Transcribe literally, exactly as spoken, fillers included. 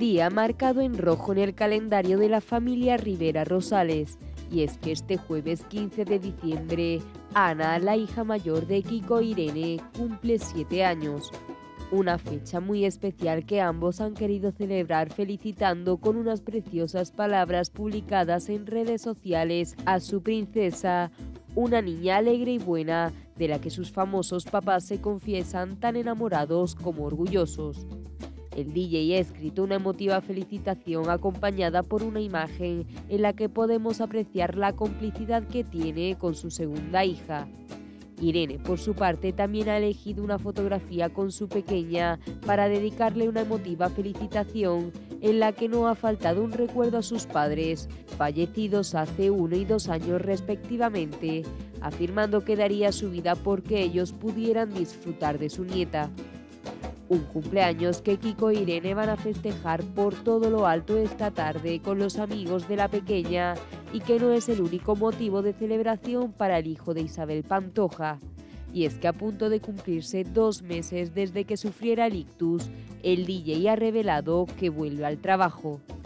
Día marcado en rojo en el calendario de la familia Rivera Rosales. Y es que este jueves quince de diciembre, Ana, la hija mayor de Kiko e Irene, cumple siete años. Una fecha muy especial que ambos han querido celebrar felicitando con unas preciosas palabras publicadas en redes sociales a su princesa, una niña alegre y buena de la que sus famosos papás se confiesan tan enamorados como orgullosos. El D J ha escrito una emotiva felicitación acompañada por una imagen en la que podemos apreciar la complicidad que tiene con su segunda hija. Irene, por su parte, también ha elegido una fotografía con su pequeña para dedicarle una emotiva felicitación en la que no ha faltado un recuerdo a sus padres, fallecidos hace uno y dos años respectivamente, afirmando que daría su vida porque ellos pudieran disfrutar de su nieta. Un cumpleaños que Kiko e Irene van a festejar por todo lo alto esta tarde con los amigos de la pequeña y que no es el único motivo de celebración para el hijo de Isabel Pantoja. Y es que a punto de cumplirse dos meses desde que sufriera el ictus, el D J ha revelado que vuelve al trabajo.